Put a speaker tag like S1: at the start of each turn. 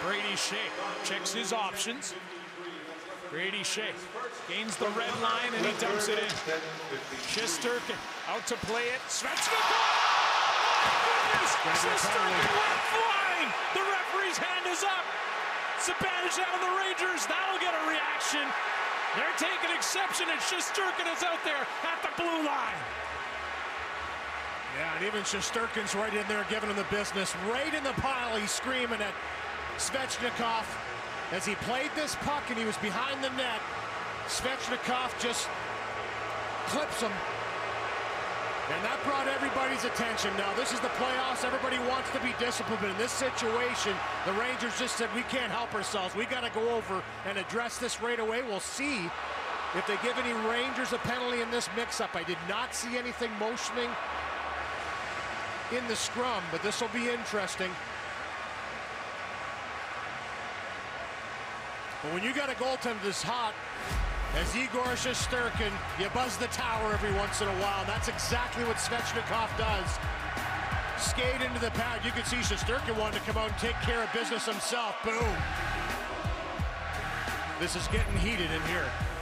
S1: Brady Skjei checks his options. Brady Skjei gains the red line and he dumps it in. Shesterkin out to play it. Svechnikov! Shesterkin went flying! The referee's hand is up. Zibanejad and the Rangers, that'll get a reaction. They're taking exception and Shesterkin is out there at the blue line.
S2: Yeah, and even Shesterkin's right in there giving him the business. Right in the pile, he's screaming at Svechnikov as he played this puck and he was behind the net. Svechnikov just clips him. And that brought everybody's attention. Now, this is the playoffs. Everybody wants to be disciplined. But in this situation, the Rangers just said, we can't help ourselves. We got to go over and address this right away. We'll see if they give any Rangers a penalty in this mix-up. I did not see anything motioning in the scrum, but this will be interesting. But when you got a goaltender this hot as Igor Shesterkin, you buzz the tower every once in a while. That's exactly what Svechnikov does. Skate into the pad. You can see Shesterkin wanted to come out and take care of business himself. Boom. This is getting heated in here.